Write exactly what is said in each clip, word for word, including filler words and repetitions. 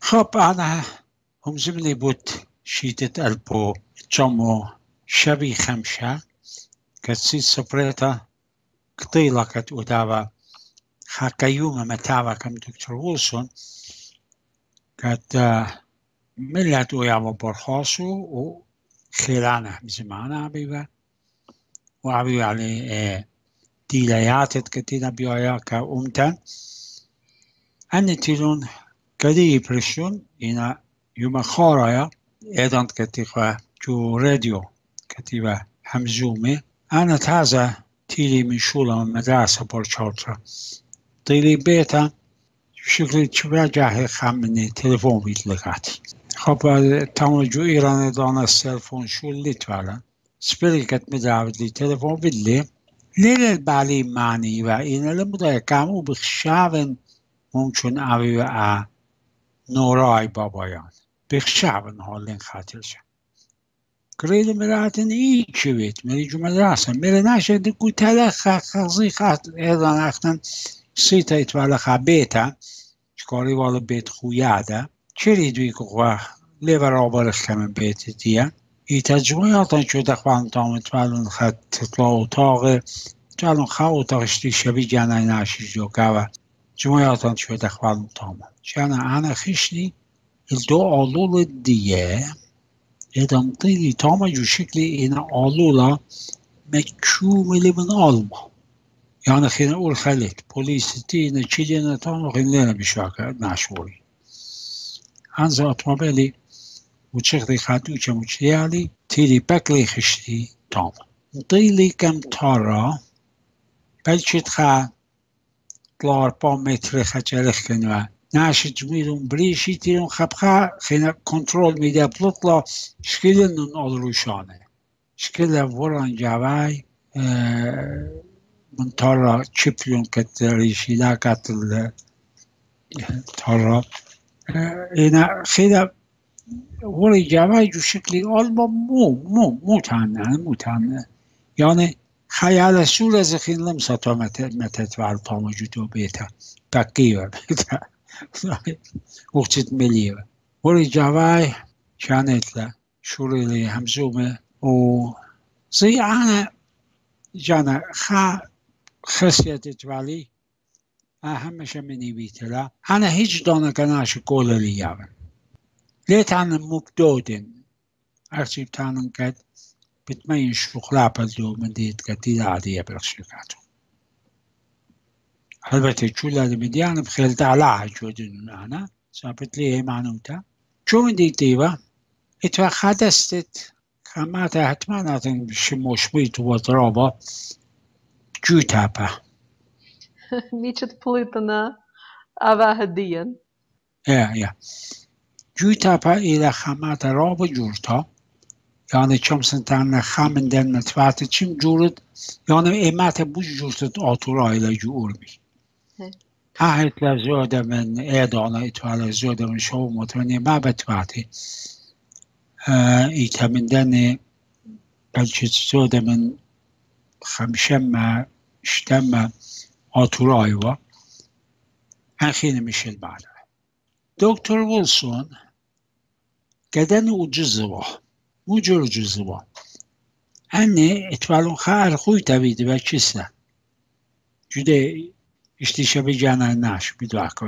خب أنا هم زمني بوت شيدة ألبو جمو شبي خمشة كتسي سبريتا قطيلة كت ودابا حكيومة متابع كم دكتور ويلسون كت ملت ويا برخاصو وخيرانه بزمانه بيبا وعبي على ديليات كتينا بيايا كأمتن أن تلون كدي بريشون إنا يوم خارايا إيدان كتيقى جو راديو كتيبا همزومي أنا تازا تيلي من شولة من مدرسة برشارترا تيلي بيتا شكلي تشبه جاهي خامني تلفون بيتلقاتي خب تمام جو إيران دانا السلفون شول لتوالا سبيل كت مدعوت لي تلفون باللي ليل البالي معني وإنا لمدى كامو بخشاون ممكن أبي وآ نوراي بابايان بخشاون هالين خاطرش كريد مراتن إيه شويت مري جو مدرسة مري ناشا دكو تلخ خزي خاطر إيضان أختن سيتا يتوالا خبيتا شكاري والا بيت خويادا چري دوی که لیبر آبارش کمن بیت دیگه ای تجمعیاتان شده خوان تامت ولون خد تطلع اتاق جلون خواه اتاقش دی شبی جنه ناشی جو گوه جمعیاتان شده خوان تامت جنه انا خشنی الدو آلول دیگه ادام دیلی تامت جو شکلی این آلولا مکوملی من آلما yani خیلی اول خلیت پلیسی نه چیزی نه تام خیلی نمیشه نشوری هنز اتومبیلی وچخدي خاتوچه مچيالي تيلي باكلي خشتي تام طيلي كم تارا بلشت خا طلار با متر خجلخ كنوا ناش جميلون بريشي تيلون خبخا خينا كنترول ميدا بلطلا شكلن نالروشانه شكلن وران جاواي اه من تارا چپلون كتريشي لا قتل تارا اه اينا خينا ولی جوای جو شکلی آلبا مو مو مو تانه مو تانه یعنی خیال سور از خیلی لمسا تا متت وال تا موجودو بیتا بقیه بیتا وقتت ملیه ولی جوای شانتلا شوری همزومه و زی آنه جانا خا خسیتت ولی همشه منی بیتلا آنه هیچ دانه کناش کولی یاون ليت عن مبدودن أرسيب تانن كد بتمين شغلة بدو من ديت كتير عادية برشيكاتو البته شو اللي بديان بخيل تعلع جودن أنا سابت لي معنوتا شو من دي تيبا اتوا خدستت خماتا هتماناتن بشموش بيت وضرابة جو تابا ميشت بليتنا أبا هديا يا يا جو تابا إلى خماتا رابا جورتا yani çamsıntanla xaminden metfati çim jurud yani emat bu jurtut aturayla jurmi ha hitler zöde men edana itwala zöde men şov mutmani ma betfati itaminden belki zöde men خمشم شتم aturayva أخينا مش البعض دكتور ويلسون كدن وجزوه مو جزوه أني اتوالون خار خوي تبيد بچسه جده اشتيشه بجانا ناش بدواكو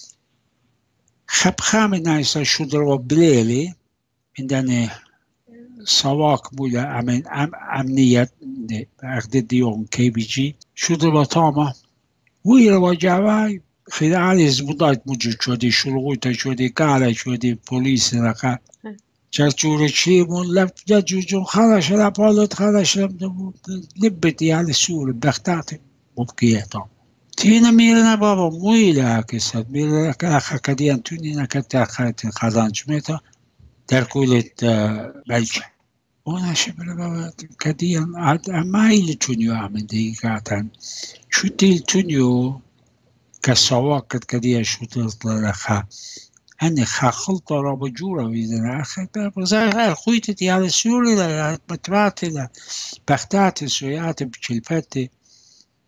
خب خام نايسا شدر و بليلي عندنا سواق بولا امن ام امنيت اخد ديون كي بي جي شدر و تاما ويرا و جواي خلال زبطات موجود شدي شلغوتا شدي قالة شدي بوليس رقا جاتورة شيء من لف جاتوجون خلاص لا بالت خلاص لبتي على السور بختاتي مبكيتا تينا ميرنا بابا مويلا كسد ميرنا كأخا كديان تونينا كتاخات خزانج ميتا در كولة بلجة وانا شبه بابا كديان عاد أمايل تونيو عمل ديكاتان شو تيل تونيو كسواق كديان شو تطلع لخا أني خاخلطة رابا جورا ويدنا أخذ بزاي خويتي ديال السوري لا متبعتي لا بختاتي سوياتي بشلفتي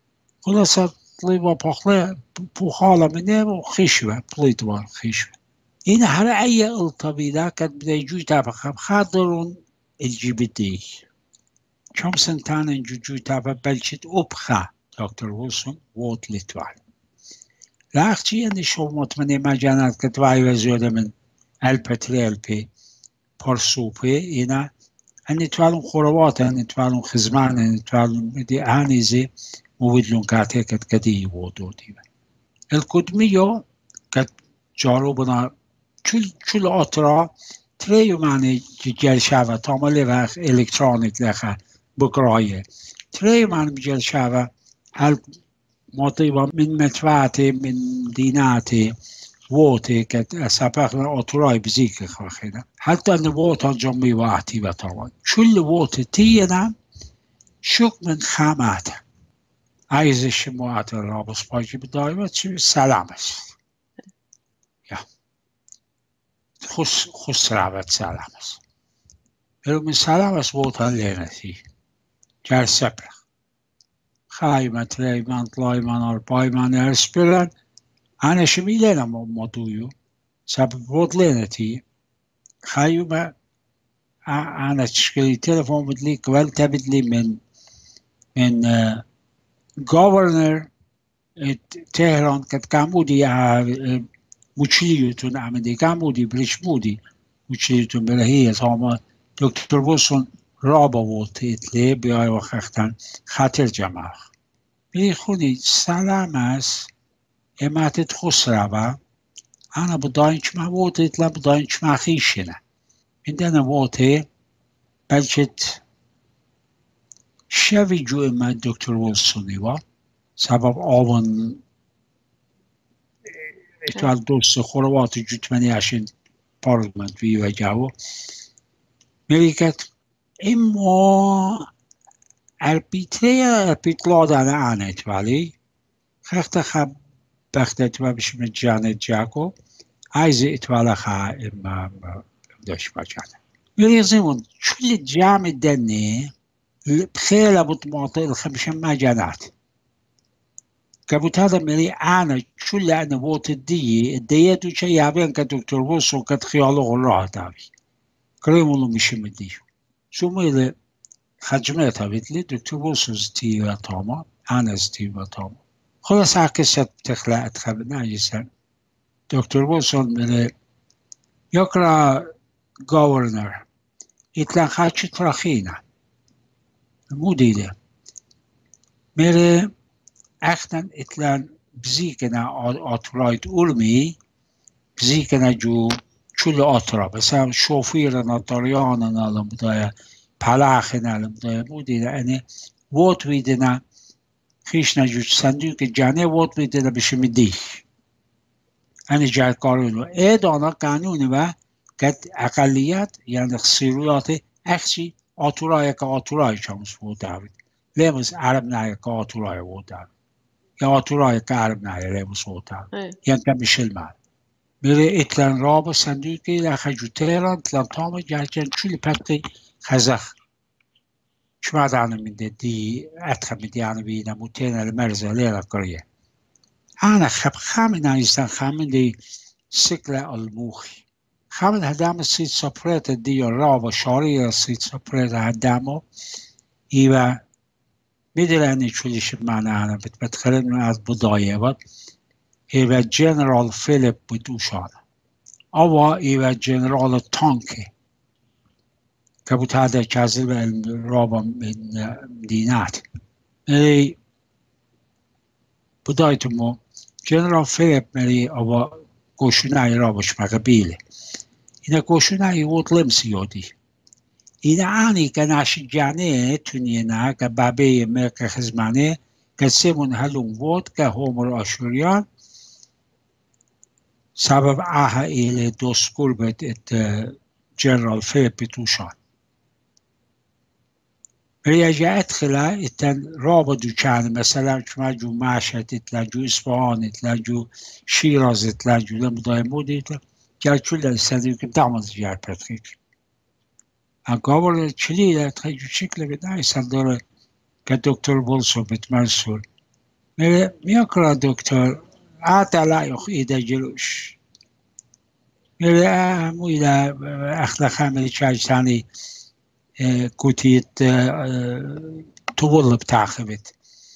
خلاص طليبا بخلا بخالة مني وخشوة بليتوا خشوة این هر ای الطبيدا كانت بدأ يجوي تابع خاطرون الجبتي كم سنتان جوجو تابع بلشت أبخا دكتور ويلسون ووت لتوال لاختي أني شو مطمئنة ما جانات كتواي وزودة من البتريل بي برسوبي إنا أني توالون خروات أني توالون خزمان أني توالون بدي آنيزي مودلون كاتي كت كدي وودو ديبا القدميو كت جارو بنا چول چول آترا تریو معنی جل شوه تامل وقت الکترونیک لخه بگرایه تریو معنی جل شوه هل مطیبا من متوعته من دیناته ووته که سپخ آترای بزیک خواهده حتی ان ووتا جمعی وقتی بطاوان چول ووت تینا شک من خامته عیزش مواتر را بسپاجی بدایمه چی سلام است خس خس رابط سلام است. pero من سلام است ووتان لینتی جر سپرخ خای من تری من طلای من آرپای من ارسپرن انا شمی لینم مدویو سبب ووت لینتی خایو ما انا تشکلی تلفون بدلی قبل تبدلی من من گورنر تهران کت کامودی موچیلیوتون عمدی کامودی بریش بودی موچیلیوتون بلهی تاما دکتر ویلسون رابا ووت اتلی بیای و خختن خاطر جمع بی خونی سلام است اماتت خس رابا انا بداینچ ما ووت اتلا بداینچ ما خیشنه عندنا ووت بلشت شوی جو اما دکتر ویلسونی و سبب آون اتوال دوست خوروات جوتمنی عشان پارلمنت وی و جاو ملیکت اما اربیتری اربیتلا دانه آنت ولی خخت خب بخت اتوال بشم جانت جاکو عیز اتوال خا اما داشت بچانه ملیزمون چول جامع دنی خیلی بود معطی الخمسة مجانات كابوت هذا ملي أنا شو اللي أنا ووت الدية الدية دو شيء يابين كدكتور وصو كد خياله غلاه تابي كريم الله مش مديه شو ميلي خجمتها بيتلي دكتور وصو زتي طاما أنا زتي طاما خلاص عكست تخلق تخبنا يسن دكتور وصو ملي يقرأ غورنر يتلان خاتش تراخينا مديده ملي اختن اتلان بزیکنا آتراید اولمی بزیکنا جو چول آترا بسام شوفیرنا داریاننا لمدایا پلاخنا لمدایا بودینا انه ووت ویدنا خیشنا جو صندوق جانه ووت ویدنا بشم دیش انه جای قانونو ای دانا قانون و کد اقلیت یعنی خصیرویات اخشی آترای که آترای چامس ووت دارید لیمز عرب نایه که آترای ووت دارید یا آتورای قرب نایره بسوتا یعنی که میشل من میره اتلان راب صندوقی لخه جو تهران تلان تام جرچن چولی پتقی خزخ شما دانه منده دی اتخم دیانه بینه موتین المرزه لیره کریه انا خب خامن آیستان خامن دی سکل الموخی خامن هدام سید سپریت دی راب شاری سید سپریت هدامو ایوه میدونی چولیش معنی هنم بتخلیم از بدایه بود ایوه جنرال فیلیپ بدوشانه اوا ایوه جنرال تانکی که بود هده کازل به رابا من دینات ملی بدایتمو جنرال فیلیپ ملی اوا گوشونه ای رابش مقبیله اینه گوشونه ای وود لمسی یادی این آنی که ناشجانه تونیه نه که بابه مرک خزمانه که سیمون هلون بود که هومر آشوریان سبب آها ایل دوست قربت ات جنرال فیلیپ توشان برای جا ادخلا اتن رابا دوچانه مثلا شما جو مشهد اتلا جو اصفهان اتلا جو شیراز اتلا جو لمدای مود اتلا جا چول دستندیو که داماز جار پرتخیک اگه چلی داره جو شکل بدای سنداره که دکتر ویلسون بتمرسول میره میاکرا دکتر آتا لایخ ایده جلوش مو إلى أخذ خامل شاج ثاني كوتيت طول بتاخبت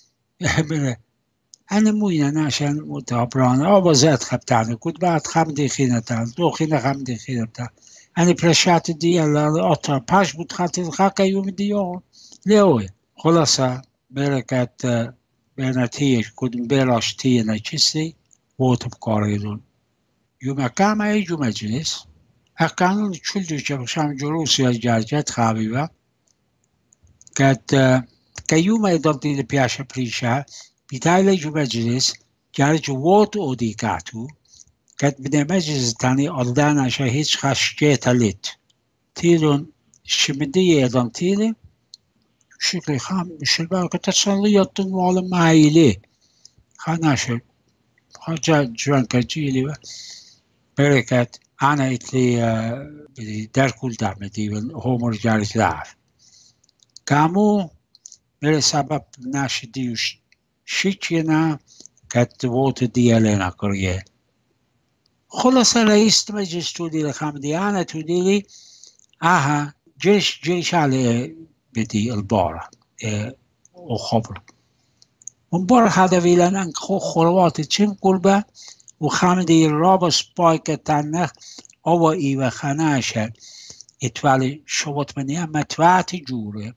أنا مو إلى عشان متابران أو بزات خبتاني كنت بعد خمدي خينة تان دو خينة خمدي خينة تان أنا برشات دي على أطر باش بتخاطر خاكا يوم ديون ليوي خلاصة بركات بنتيج كنت بلاش تينا كسي ووت بقاريدون يوم كام يجو مجلس أكانون تشلدو شام جلوسي الجارجات خابيبا كانت كيوم يضبطي لبياشا بريشا بتاعي يجو مجلس جارج ووت أوديكاتو كانت بدأ مجلس تاني أردانا شهيش خاشجيتا لت تيلون الشمدية يضم تيلي شكلي خام بشلبار كتصلية تنوال معايلي خاناشل خاجا جوان كجيلي بركات أنا إتلي بدي دار كل دعمتي هو رجال ثلاث كامو مر سبب ناشديوش شيكينا كت ووت ديالنا كريه خلاص رئيس مجلس تودي لخامدي أنا تودي لي آها جيش جيش على بدي البارة اه وخبر ومبارة هذا فيلان أنك خو خلوات تشم قلبه وخامدي الرابس بايك تنخ أو إيوه خناشة اتوالي شوت منيا متواتي جوره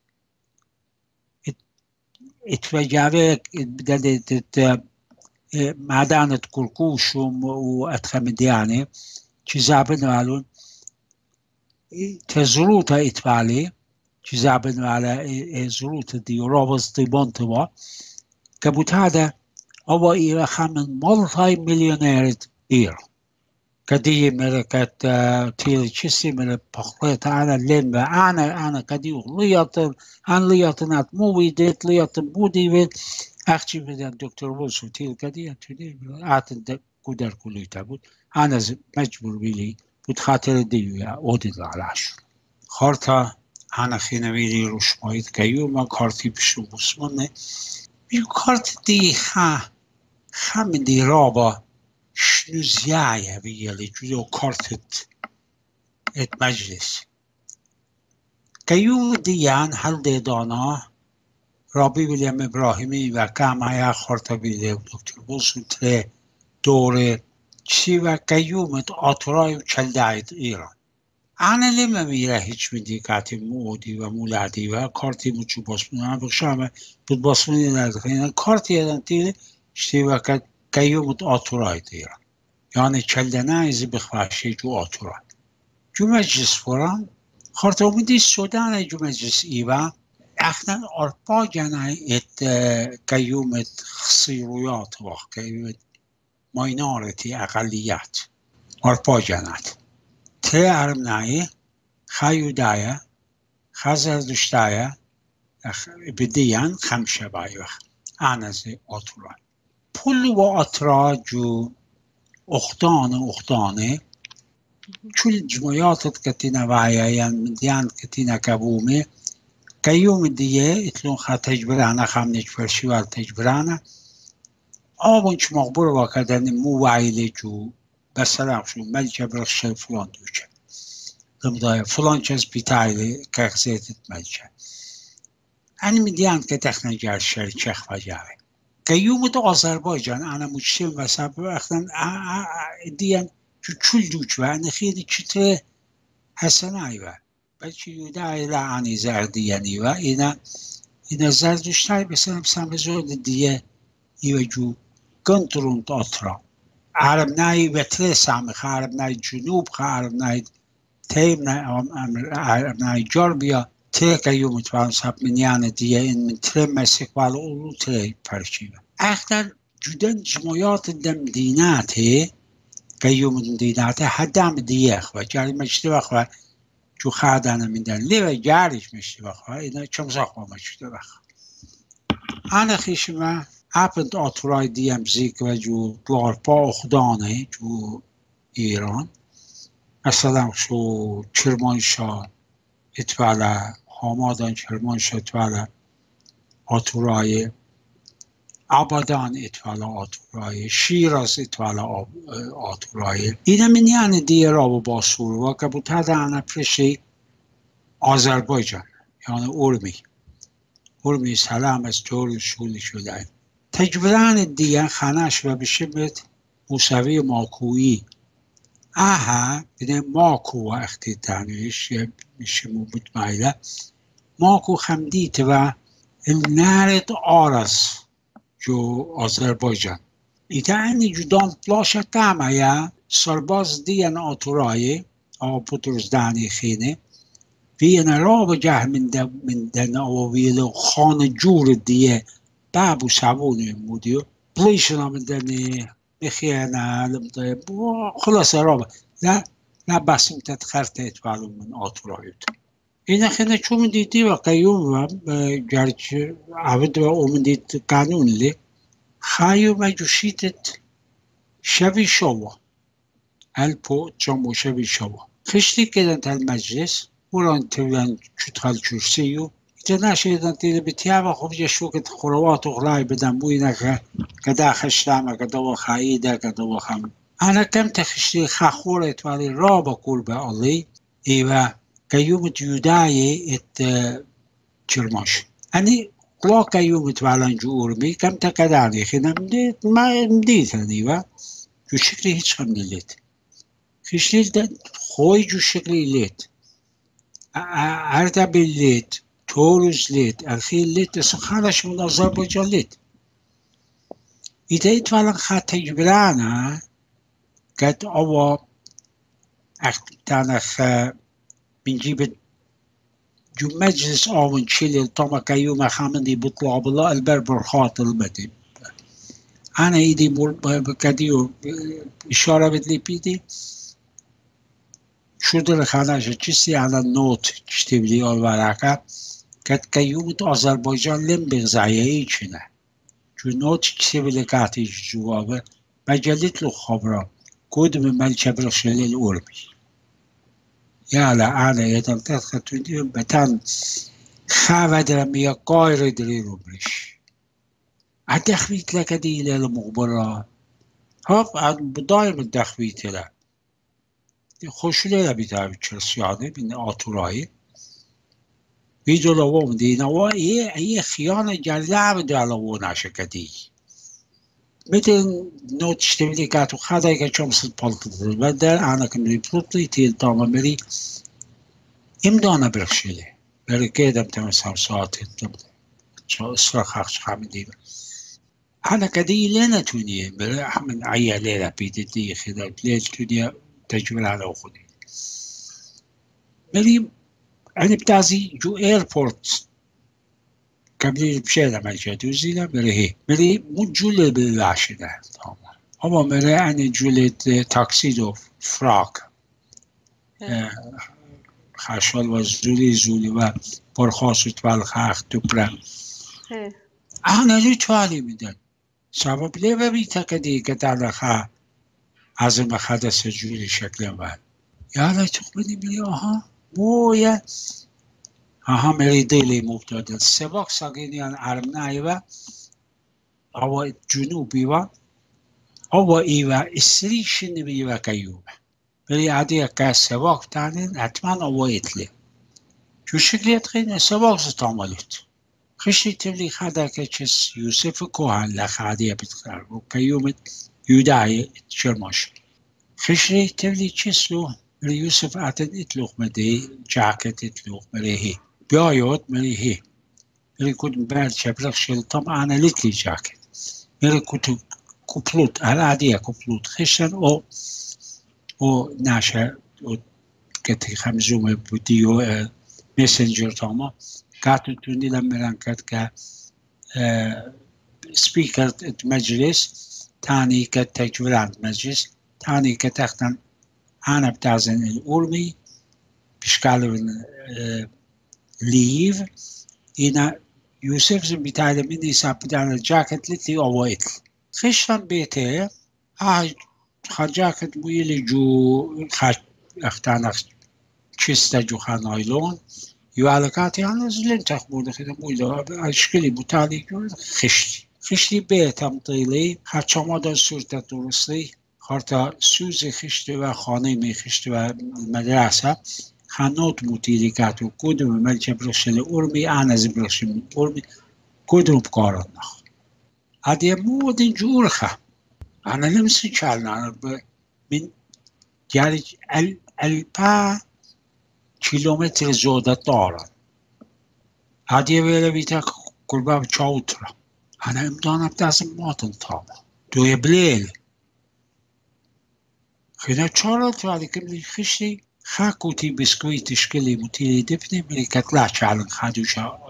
اتوجاوه بدأت معدانة كركوش واتخمدياني چیزابن والون تزروتا اتوالي چیزابن والا زروت دي رابس دي بانتوا كبوت هذا أو إيوه خامن ملتاي مليونير إير كدي مركت تيل چیزی من بخلت أنا لين أنا أنا كدي لياتن أنا لياتنات مو ويدت لياتن بودي ويد أختي بدن دكتور وولسو تيل كدي تودي أعتن كودر كليتا بود أنا مجبور بيلي بود خاطر ديويا أودي العلاش خارطة أنا خينا بيلي روش مايد كيوما كارتي بشو بسمنه بيو كارت دي خا خا من دي رابا شنو زيايا بيلي جوزو كارتت ات مجلس كيوم ديان هل دي دانا رابي ویلیام ابراهیمی و کامایا خارطبیلی و دکتر بولسون تره دوره چی و قیومت آترای و چلداید ایران انا لما میره هیچ مدیکاتی مودی و مولادی و کارتی مچو باسمون انا بخشامه بود باسمونی ندخل کارتی یادن تیلی چی و قیومت آترای ایران یعنی چلدنه ایزی بخواشی جو آترای جو مجلس فران خارطبیلی سودان جو مجلس ایوان اخنا ارپا جنای ات قیومت خصیرویات و قیومت ماینارتی اقلیت ارپا جنات تره ارمنایی خیودایه خزردشتایه بدیان خمشه بایوخ آنزی آتورا پل و آترا جو اختان اختانه چول جمعیاتت کتینا وعیان مدیان کتینا کبومه كيوم ديه اتلون خا تجبرانا خامنج فرشيوال تجبرانا آبونش مغبور وكدن مو وعيلي جو بسرعب شو ملجا برخشل فلان دوچه دمدايا فلان چز بيتايلي كاكزيتت ملجا أنا مديان كتخنا جار شرچخ وجاوه كيوم دو آذربایجان أنا مجتم وسبب اختن ديان جو چول دوچه أنا خيلي چطره حسن آيوه بلکه یودای لعنی زردیانی و اینا اینا زردشتای بسنم سم زود دیگه ایو جو کنترون تاترا عرب نای وطره سامخ عرب نای جنوب عرب نای تیم عرب نای جربیا تره که یوم اتوان سب منیان دیگه این من تره مسیح والا اولو تره پرچیبه اختر جودن جمعیات دم دیناته که یوم دیناته حدام دیگه و جاری مجده بخواه جو خادانه میدن لیو جاریش میشه بخواه اینا چم زخوا مجده بخواه انا خیشما اپنت آتورای دیم زیک و جو دلارپا اخدانه جو ایران مثلا شو چرمانشا اتوالا حامادان چرمانشا اتوالا آتورای Abadan etvala aturayı, Şiraz etvala aturayı. İne min yani diğer abu basur ve ki bu tadana prişi Azerbaycan. Yani Urmi. Urmi selam از طور شولی شده. تجبران دیگه خانش و بشبت موسوی ماکویی. aha bir de ماکو وقتی تانیش میشه مطمئنه ماکو خمدیت و النارد آرس جو آذربایجان ایتانی جدان پلاشه کامه یا سرباز دیان آتورایی آو پوترز دانی خینه وینا راب جه من د من دن او ویلو خان جور دیه بابو سوونی مودیو پلیشنا من دنی بخیانه خلاص راب لا لا باسم تتخرت اتوالو من آتورایت اینا خیلی چون دیدی و قیوم و گرچه عبد و اومن دید قانون لی خیوم و جوشیدت شوی شوا الپو جامو شوی شوا خشتی کدن تل مجلس وران تولن چوتخال چورسیو ایتا نشیدن تیده بتیا و خوب جشو که خروات و غلای بدن بوی نکه کدا خشتامه کدا و خاییده کدا و خم انا کم تخشتی خاخورت ولی را با کول به آلی ایوه قیومت یودایی ات چرماش اني قلا قیومت والان جو ارمی کم تقدانی خیلی مدید ما مدید هنیوه جو شکلی هیچ خم نلید خیشلیل خوی جو شکلی لید اردبیل لید توروز لید الخیل لید اصلا خالش من آذربایجان لید ایده ایت والان خواه تجبرانه قد اوا اختانخ بنجيب جو مجلس آون تشيلي طما كيوم خامندي بطلع بالله البربر خاطر المدي أنا إيدي بكديو إشارة بدلي بيدي شو در خاناش چیستی على النوت كتب لي الورقة كد كيوم آذربایجان لم بغزايا إيشنا جو نوت كتب لي كاتي جوابه مجلت له خبره كود من ملكة برشلي الأوربي يالا أنا يدن تدخل بتن خاودر ميا قاير دري روبرش أدخويت لك دي إلى المغبرة هاف عن بدايم الدخويت له خوش له بيتابي تشرسيانه من آتورائي ويدو لوام دينا وا إيه إيه خيانة جلعب دالو ناشكدي مثل نوت اشتبلي كاتو خادا يكا چومسل بالتدر بدل أنا كمري بروتلي تيل طاما مري امدانا برخشيلي بري كيدم تمسام ساعتين تبدا اسرا خاخش خامن ديبا أنا كدي لنا تونية بري أحمد عيا ليلة بيدي دي خدا ليل تونية تجبر على أخذي مري أنا بتازي جو ايربورت كملي بشيلة ملكة دوزيلا مري هي مري مو جولة بالعشدة طبعا أما مري أنا جولة تاكسيدو فراك خشال و زولی زولی و برخواست والخاخ دوبرم أنا ليتوالي مدن سبب ليه ببيتا كدي كتانا خا عزم خدا سجولي شكلا وان يا لا تخبني بلي آها بويا آها مري ديلي مبتدل سباق ساقينيان عرم نايوه أو جنوبي و أو إيوه إسريشن بيوه كيوبه بلي عادية كا سباق تانين أتمان أو يتلي شو شكليت خيني سباق ستعملت خشي تبلي خدا كتشس يوسف كوهان لخادية بتخار وكيومت يوداعي شرماش خشي تبلي تشسلو مري يوسف أعتن اتلوخ مدي جاكت اتلوخ مري هي بيايوت مري هي مري كنت مبارد شبلغ شل طبعا أنا لتلي جاكت مري كنت كوبلوت على عادية كوبلوت خشن أو و نشه و کتی خمزوم بودیو میسنجر تاما کاتو تونی لمران کرد که سپیکر مجلس تانی که تجویران مجلس تانی که تختن انا بتازن الأورمي بشكال ليف اینا یوسف زن بتاعي مني سابدان الجاكت لتي اوائتل خشن بيته آه خاجاكت مويلي جو خاج اختانخ چستا جو خانايلون يوالكاتي انا زلن تخبون خيدا مويلو اشكلي بوتالي جو خشتي خشتی بهتم طیلی خرچاما دا صورت درستی خارتا سوز خشتی و خانه می خشتی و مدرسه خانوت موتیلی کاتو کدوم ملچه برشل ارمی آن از برشل ارمی کدوم کاران نخ عدیه مودین جورخه انا نمسی چالنا من يعني البا كيلومتر زودة طارا هادي ويلا بيتا كل باب تشاوترا أنا إمدانا بتاسم ماتن طابا دوية بليل خينا تشارلت وعلي كملي خشتي خاكوتي بسكويت تشكلي متيلي دفني ملي كتلا شعلن خادوشا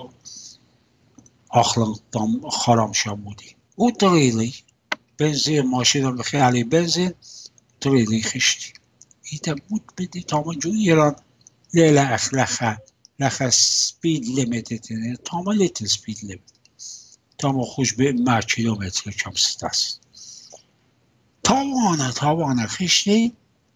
أخلن طم خرام شامودي وطريلي بنزين ماشينا بخيالي بنزين طريلي خشتي إيتا موت بدي تاما جو إيران ليلة أخلخة لخة سبيد ليميتد تاما ليتل سبيد ليميت تاما خوش به ما کیلومتر کم ستاست تاوانا تاوانا خشتی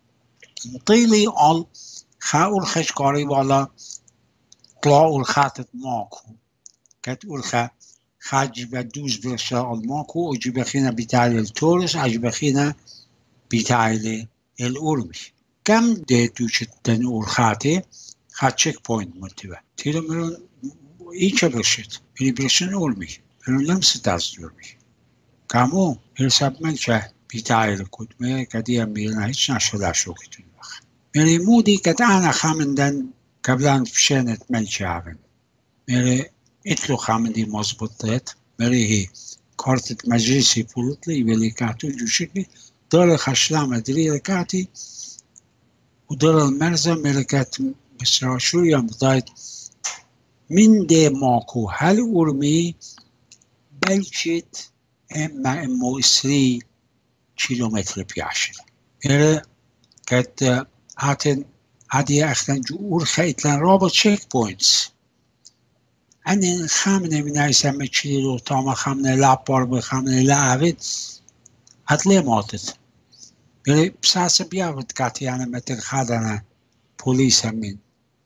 طيلي آل خاول خشكاري والا طلعوا الخاتت ماكو كت أولخا خاجب دوز برشا الماكو وجيب خينا بتاعي التورس عجب خينا بتاعي الأورمي كم ديتو شتن أولخاتي خات تشيك بوينت مرتبة تيرو مرون إيشا برشت بني برشن أورمي مرون لمس تاز أورمي كامو هرساب منشا بتاعي الكتمة كدي أميرنا هيش نشلا شوكتون بخ مري مودي كت أنا خامندن قبلان فشانت منشا عبن مري اتلو خامندي مزبطت مري هي كارتت مجلسي بولتلي ولي كاتو جو شكلي دار خشلام دري ركاتي ودار المرزة ملكات بسراشو يوم ضايد من دي ماكو هل أرمي بلشت اما امو اسري كيلومتر بيعشر مري كات هاتن هادي اختن جو ارخيتلن رابط تشيك بوينتس أنا خامنة من أيسام تشيلو تاما خامنة لا بارب خامنة لا عبد هتلي ماتت بلي بساس بيعبد كاتي أنا متن خادنا بوليس من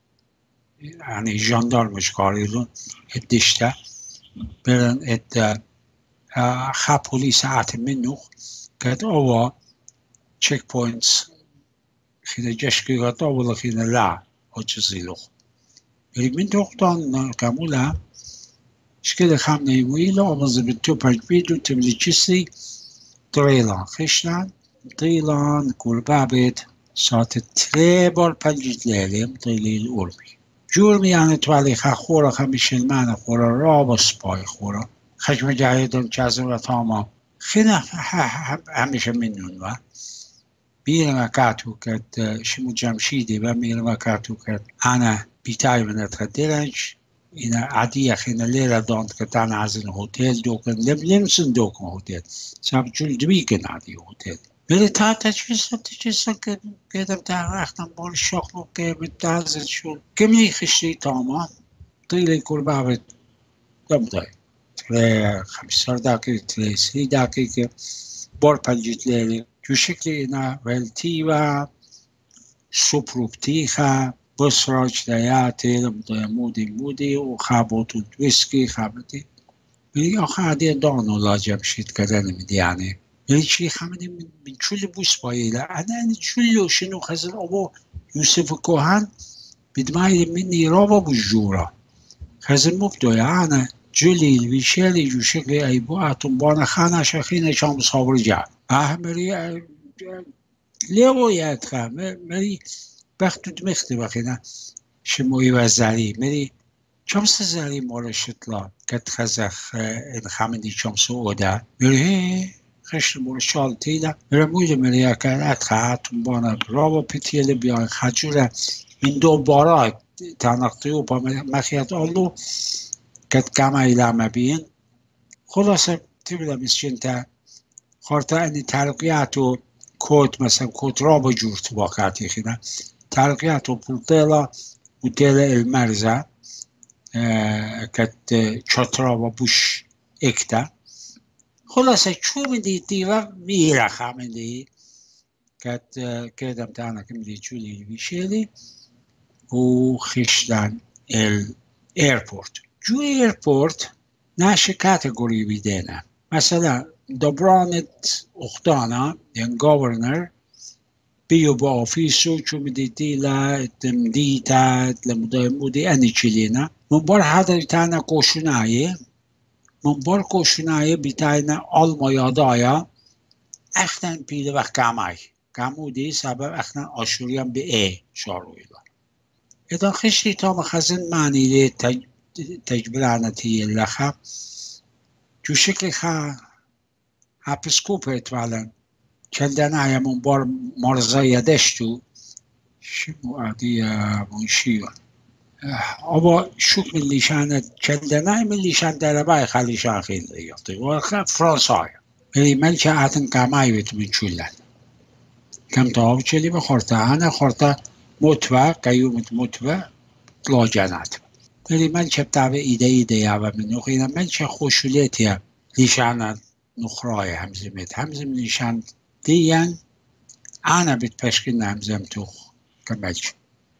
يعني جاندارمش قاريلون الدشتا بلن ات خا بوليس عات منو كات أوا تشيك بوينتس خينا جشكي غطا ولا خينا لا هجزيلو بلي من دوقتان كامولا شكل خامنة يويلا ومزل بالتو برجبيدو تملي جسي طريلان خشنان طريلان كل بابت ساعت تري بار پنج ليلة طريلي الأورمي جورمي يعني توالي خا خورا خميش المعنى خورا رابا سباي خورا خشم جاهدون جازم وطاما خنا هميشه منون و بيرما كاتو كت شمو جمشيدي بميرما كاتو كت أنا بيتاي من اتخدرنج إنا عادية خينا ليلة دانت كتان عزن هوتيل دوكن لم لمسن دوكن هوتيل ساب جول دويكن عادي هوتيل بلي تاتا تشيسا تشيسا كده بتاع اختن بول الشغل وكي بتازل شول كمي خشتي تاما طيلي كل بابت دم داي تلي خمسار داكي تلي سي داكي بور پنجت ليلي جو شكلي إنا والتيوا سوبروبتيخا بسراج دياتي لمضي مودي مودي وخابوتو ويسكي خابتي بلي آخه عادي دانو لا جمشيد كدن مدياني بلي چي خامني من چول بوس بايلا أنا أنا چولو شنو خزن أبو يوسف كوهان بدماي مني رابا بجورا خزن مبدويا أنا جولي الويشالي جو شكلي أيبو أتم بانا خانا شخينا شام صابر جا أه مري ليو ياتخا مري بختو دمخت بخينا شموي وزاري مري شمس زاري مورا شتلا كت خزخ الخامني شمس اودا مري خشت مورا شال تيلا مري مويد مري اكاد اتخا تنبانا برابا پتيل بيان خجورة من دو بارا تنقطيو با مخيات آلو كت كما إلى مبين خلاصة تبدا مسجنتا خارتا اني ترقياتو كود مثلا كود رابا جورت واقعتي خينا ترقياتو بولتيلا وتيلا المرزة اه كت چاترا و بوش اكتا خلاصة چو من دي ديوا ميرا خامن دي كت كدم تانا كم دي چولي بيشيلي و خشتن الايربورت جو ايربورت ناش كاتيجوري بيدينا مثلا دبرانت اختانا يعني governor بيو بأوفيسو شو بديتي لا تمديتا لمدي أني تشيلينا من بار هذا بتاعنا كوشناية من بار كوشناية بتاعنا ألما يادايا اختن بيده وقت كاماي كامو دي سبب اختن آشوريان بإيه شارويلا إذا خشتي تا مخزن معنی لی تج... تجبرانتی لخا جو شکل خا هپسکوپ اتوالا کلدن آیمون بار مرزا یدشتو شمو عادی منشیوان اما شوک من لیشان کلدن آی من لیشان دربای خالیشان خیلی یاتی و فرانسای ولی ملک آتن کامای بیت من چولن کم تاو چلی بخورتا انا خورتا متوى قيومة متوى طلع جانات ولی من چه بتعبه ایده ایده یا و من نخینا من چه خوشولیتی لیشان نخرای همزمت همزم لیشان دیان انا بتپشکن همزم توخ کمالش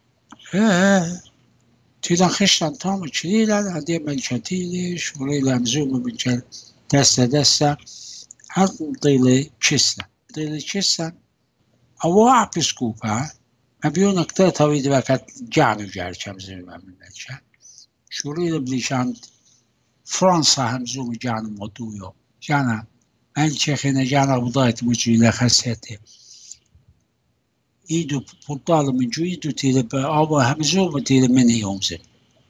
تیدان خشتان تامو چلیلن هدیه ملچاتیلش ولی لمزوم بنچل دست دست هر طیله چستن طیله چستن اوا اپسکوپا مبیون اکتر تاوید وقت جانو جار چمزم من ملچن شوری بلیشان فرانسا همزوم جان مدویو جانا من چخینه جانا بودایت مجیله خسیته ایدو پولتال من جو ایدو تیله با آبا همزوم تیله من یومزه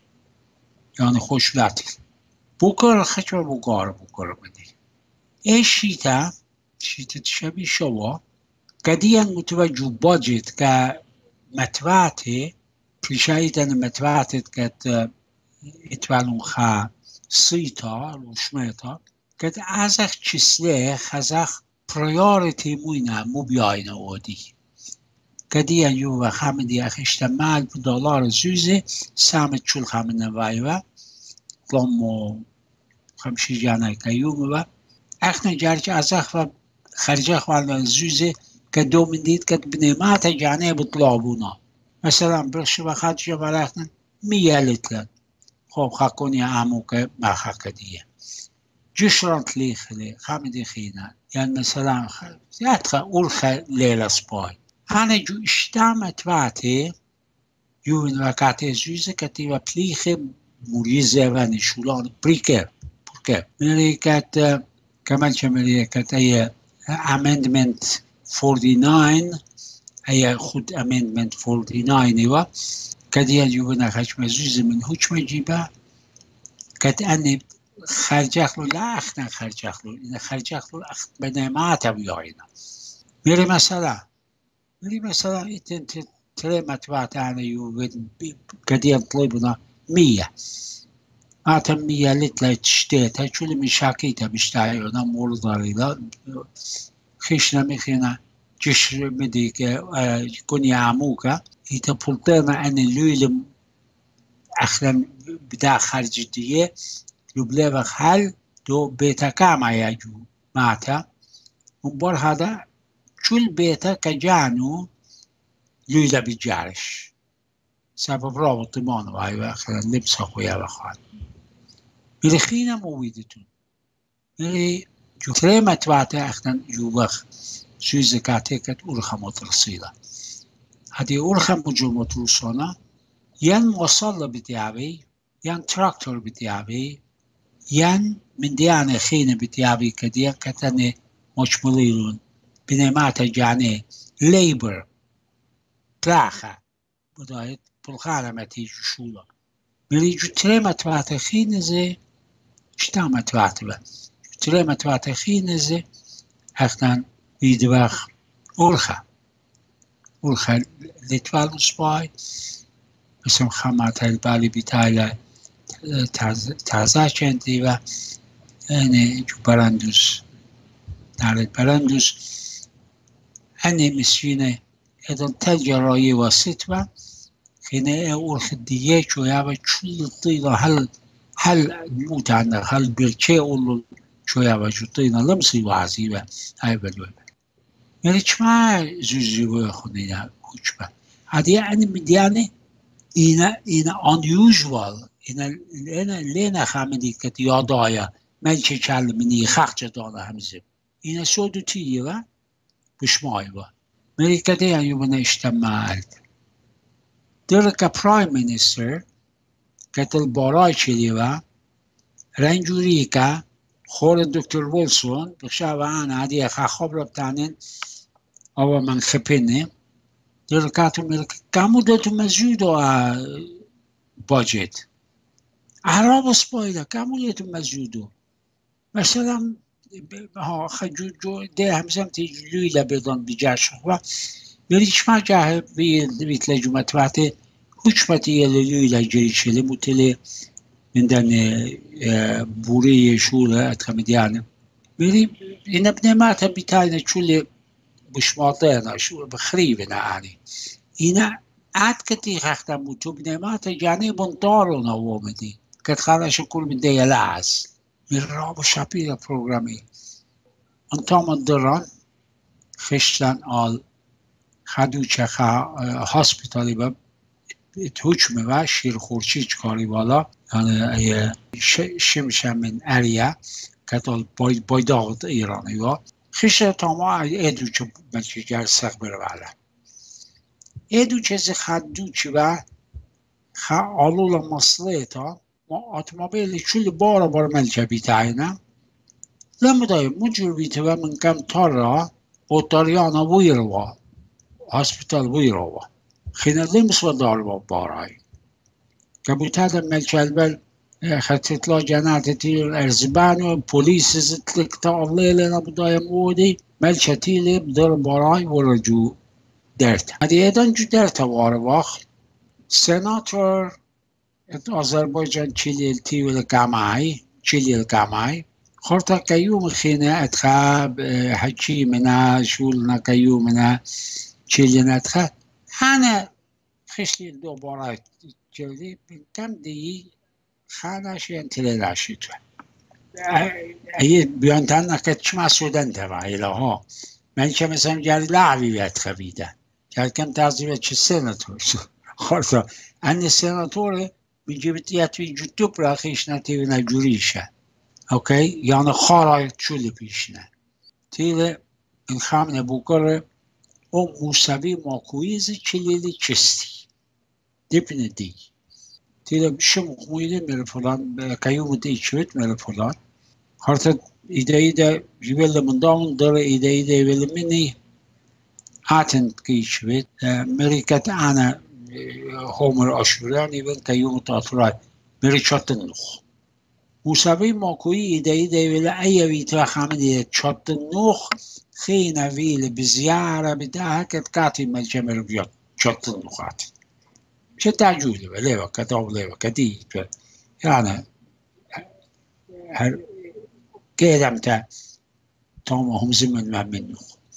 یعنی خوش لاتیل بوکر خچو بوکار بوکر منی ای شیطه شیطه شبی شوا قدیان متوجه باجت که متوعته پلیشایدن متوعتت که اتوالون خا سیتا روشمتا که ازخ چسله خزخ پریارتی موینا مو بیاین اودی که دیان یو و خمدی اخشتمال دلار زوزه سامت چول خمنه وایوه لامو خمشی جانه که یوم و اخنا جارچ ازخ و خرجخ و زوزه که دو من دید که بنیمات جانه بطلابونا مثلا برش و خرج برخن میالتلن خب خاکونی عمو که مخاک دیگه جشرانت لیخلی خامدی خینا یعنی مثلا یادخه اولخه لیل سپای انا جو اشتامت واته یون وقتی زوزه کتی و پلیخ موریزه و نشولان پریکر پرکر ملیکت کمال چه ملیکت ای امندمنت فورتی ناین ای خود امندمنت فورتی ناین و كدي يجوبنا خشم زوز من هوش مجيبه كد أني خرجخلو لا أخنا خرجخلو إن خرجخلو أخ بناماته وياينا ميري مثلا ميري مثلا إنت ترى متوات أنا يوجد كدي طلبنا مية أعطى مية لتلا تشتيتها شو اللي مشاكيتها بشتاعينا مولداري لا خشنا مخينا جشر مديك كوني عموكا يتبولتنا أن الليل أخلا بدا خارج ديه يبلغ حال دو بيتا كاما يجو ماتا ومبار هذا شو البيتا كجانو ليلة بجارش سبب رابط مانو هاي أخلا لبس خويا بخوان ملخينا مويدتون ملي جو كريمة واتا أخلا يوبخ شو زكاتي كت أولخا مترسيلة هذه أولخا مجموعة روسانا ين وصل بتيابي ين تراكتور بتيابي ين من ديانة خينة بتيابي كديا كتني مشموليلون بنمات جاني ليبر تلاخة بدايت بالغالة ما تيجي شولا ملي جو تريمة توات خينة زي شتامة توات با تريمة توات خينة زي أخنان يدواخ أولخا أولخا لتوالو سباي مثل خامات البالي بتاعي تازه چندی و اینه جو برندوس دارد برندوس اینه مسیونه ادن تجرایی واسط و خینه اولخ دیگه چویا و چول طیلا هل هل موت عنده هل برچه اولو چویا و جو طیلا لمسی وعزی و های بلوی یعنی چما زوزی و خونینا کوچبا هدیه اینه مدیانه اینا اینا unusual اینا لینا لینا خامدی که یادایا ملكة كلمني خخجة دانا همزم إنا سودو تيوا بش مايوا مريكا دي يعني يومنا اجتماعات دركا برايم مينستر كتل باراي چليوا رنجوريكا خور دكتور ويلسون بخشاوة أنا عادية خاخب ربطانين أو من خبيني دركاتو ملك كامو داتو مزيودو باجت عرب سبايدا كامو داتو مزيودو مثلا ها خجو جو ده همزم تجلوی لبیدان بیجاش و بریش ما جاه بی بیت لجومت وقتی حکمتی یلوی لجری شلی متل مندن بوری شوله اتخمدیانه بری این ابن ماتا بیتاینه چوله بشماطه شو بخريبة يعني هنا عاد كتي خختم بوتو بنمات جاني بنطارو نوومدي كت خلاش كل من دي لاس من رابو شابيلا بروغرامي انتام الدران خشتن آل خدو چخا هاسپیتالی با حکم و شیر خورچی چکاری بالا يعني شمشم من اريا كتال باي باي داغد ايراني و خشت تاما ایدو چو بلکه گر سق بره بالا ایدو چیزی خدو چی و خا آلولا مصله تا ما اتومبیلی چول بارا بارا ملکه بیتاینم لما دایم مجور بیته و من کم تارا اوتاریانا ویروا هاسپیتال ویروا خیلی لیمس و دار با بارای که بیتادم ملکه البل خطت لا جنات تيل ارزبانو بوليس زتلك تعلي لنا بداية مودي ملكة تيلي بدر براي ورجو درت هذه ايضا جو درت وارواخ سيناتور أذربيجان تشيلي التيو الجامعي تشيلي الجامعي خورتا كيوم خينا اتخاب حكي منا شولنا كيوم منا تشيلي نتخاب أنا خشلي دو براي تشيلي كم دي خانش انتلاشی تو اگه بیانتن نکرد چه مسئولن تبعیله ها من که مثلا جاری لعبی بیاد خبیده که کم تازیبه چه سناتور خورتا ان سناتور میجیبت یتوی جوتوب را خیش نتیوی نجوریشه اوکی یعنی خارای چولی پیشنه تیله این خامنه بوکره او موسوی ماکویز چلیلی چستی دیپنه دی تیلا شم خویده میره فلان کیوم دی چوت میره فلان هرت ایده ایده جیبل من داون داره ایده ایده ولی منی هاتن کی چوت مریکت انا هومر آشوریانی ول کیوم تاثرات میره چاتن نخ موسوی ماکوی ایده ایده ولی ایوی تو خامدی چاتن نخ خینا ویل بزیاره بده هکت کاتی ملچه میره بیاد چاتن نخات چه تعجولی و لیوا کتاب لیوا کدی يعني هر كيدم تا تاما هم زمن ما منه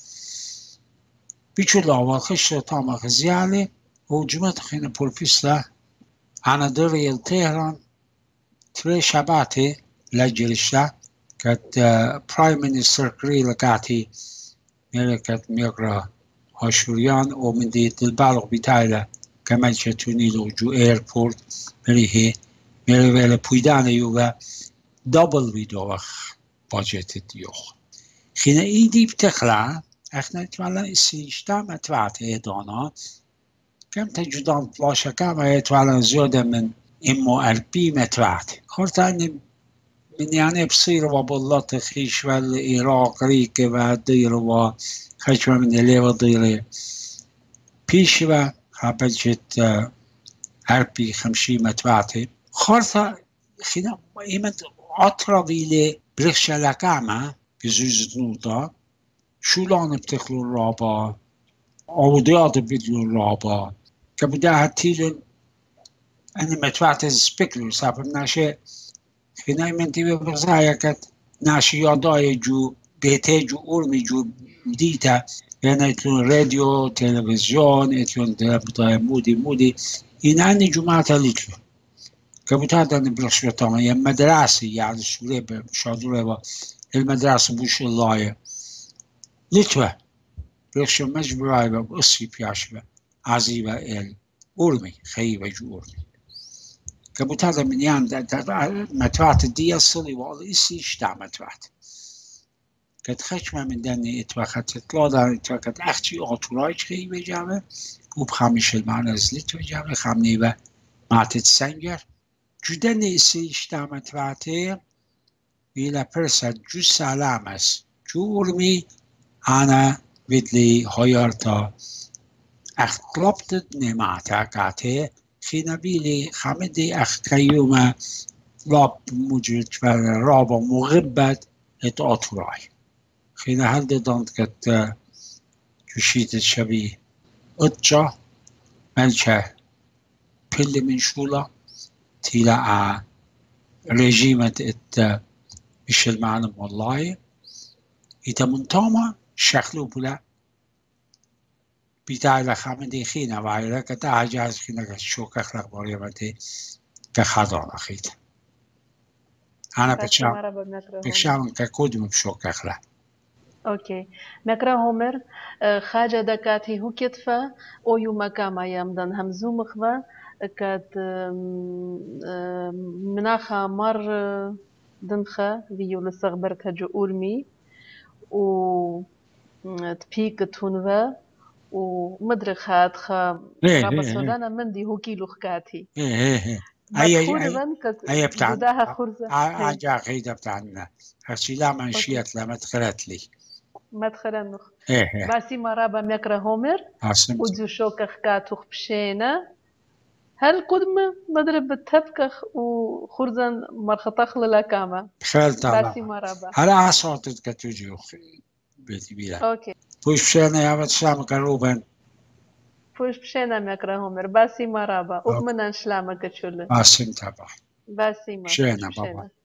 بيشو لاوا خش تاما خزيالي وجمت خينا بولفيسلا أنا دري التهران تري شباتي لجلشة كت برايم مينستر كري لقاتي ملكت ميقرا هاشوريان ومن دي البالغ بتاعي كمان شتوني لو جو ايربورت مريه مريه ولا بويدان يوغا دبل بيدوخ باجت ديوخ خينا ايدي بتخلع اخنا توالا السيشتا ما توعت ايدانا كم تجدان بلاشا كما يتوالا زيادة من امو اربي ما توعت خورتاني من يعني بصير وبالله خيش والعراق ريك ودير وخيش من اللي ودير بيش و خابجت هربي خمشي متبعتي خارطة خينا ايمت اطرابي لي برخشة لكامة بزوزة نوطة شولان بتخلو الرابا عوديات بدلو الرابا كبدا هاتيلن انا متبعت السبيكلو سابر ناشي خينا ايمنتي ببغزايا كت ناشي ياداي جو بيتي جو اورمي جو مديتا يعني اتلون راديو تلفزيون اتلون تلفزيون مودي مودي ينعني جماعة لتلو كبتاعت أنا برشوة طبعا يعني مدرسة يعني سوريا بشادورة المدرسة بوش الله لتوه برشوة مجبورة بأسي بياشبة عزيبة ال أورمي خيبة جو أورمي كبوتادا من يان متوات الديا صلي والله إسي إشتع متوات كت خشمة من دني اتوقت تطلع اتوقت أختي أطراج خي بجامه وبخامش المعنى زلت بجامه خامني و معتد سنجر جدني إسي إشتع متواته ویلا پرسد جو سلام است جو ارمی انا ویدلی هایارتا اختلابت نماتا قاته خینا بیلی خمدی اختیوم راب موجود و راب مغبت ات آتوراي خینا هل داند کت جوشید شبی اتجا ملچه پل من شولا تیلا ا رژیمت ات مش المعلم والله إذا منتما شكله بلا بتاع لخامدي خينا وعيرا كتا عجاز خينا كشوك أخلاق باريمتي كخضار أخيت أنا بشام بشام ككودم بشوك أخلاق اوكي مكرا هومر خاجة دكاتي هو كتفة او يوم كاما يمدن همزو مخوا كات مناخا مر دنخا فيو لسغبر كجو أورمي و تبيك تونفا ومدرخات خا رابا سودانا مندي هو كيلو خكاتي ايه ايه ايه اي اي اي بتاع جداها خرزة عجا خيدة بتاعنا هرشي لا منشيت لا مدخلت لي مدخلا نخ ايه ايه باسي مرابا مكرا هومر عاصمت ودزو شوكا خكاتو خبشينا هل قدم مضرب تبكخ وخرزن مرخطخ للاكاما خير طبعا باسي مرابا هلا عصوتت كتوجيو بيتي بيلا اوكي بوش بشينا يا بتسام كروبن فوش بشينا مكرا هومر باسي مرابا وبمنا نشلامك تشول عاصمت طبعا باسي ما بشينا بابا